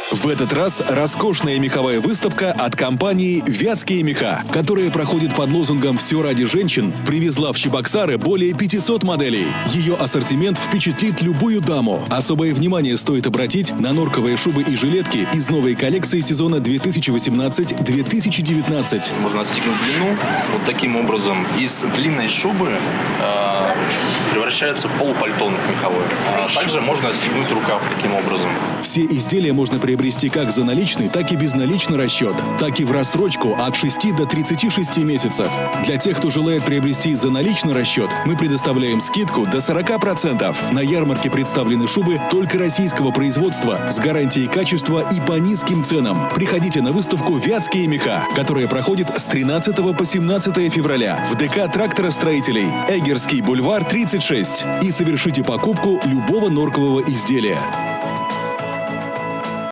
В этот раз роскошная меховая выставка от компании «Вятские меха», которая проходит под лозунгом «Все ради женщин», привезла в Чебоксары более 500 моделей. Ее ассортимент впечатлит любую даму. Особое внимание стоит обратить на норковые шубы и жилетки из новой коллекции сезона 2018-2019. Можно отстегнуть длину вот таким образом. Из длинной шубы превращается в полупальтонок меховой. Также можно отстегнуть рукав таким образом. Все изделия можно приобрести как за наличный, так и безналичный расчет, так и в рассрочку от 6 до 36 месяцев. Для тех, кто желает приобрести за наличный расчет, мы предоставляем скидку до 40%. На ярмарке представлены шубы только российского производства с гарантией качества и по низким ценам. Приходите на выставку «Вятские меха», которая проходит с 13 по 17 февраля в ДК тракторостроителей, Эгерский бульвар 36, и совершите покупку любого норкового изделия.